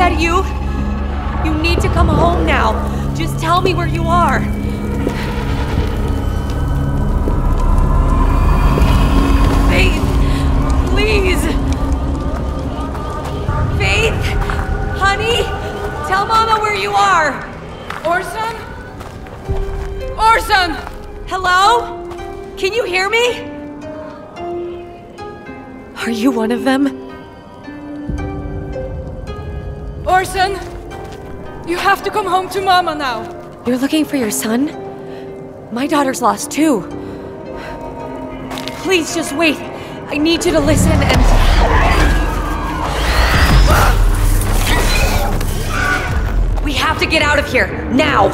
that you? You need to come home now. Just tell me where you are. Faith, please. Faith, honey, tell Mama where you are. Orson? Orson! Hello? Can you hear me? Are you one of them? Orson! You have to come home to Mama now! You're looking for your son? My daughter's lost too. Please just wait. I need you to listen and... We have to get out of here, now!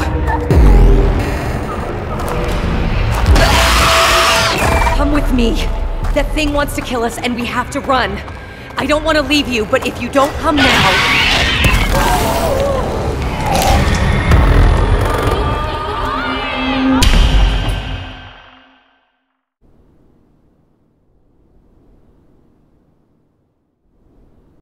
Come with me. That thing wants to kill us and we have to run. I don't want to leave you, but if you don't come now...